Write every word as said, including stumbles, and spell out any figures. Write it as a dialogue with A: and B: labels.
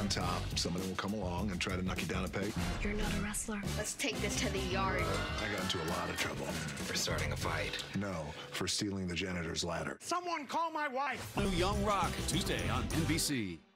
A: on top, somebody will come along and try to knock you down a peg.
B: You're not a wrestler.
C: Let's take this to the yard.
A: I got into a lot of trouble.
D: For starting a fight.
A: No, for stealing the janitor's ladder.
E: Someone call my wife.
F: New Young Rock, Tuesday on N B C.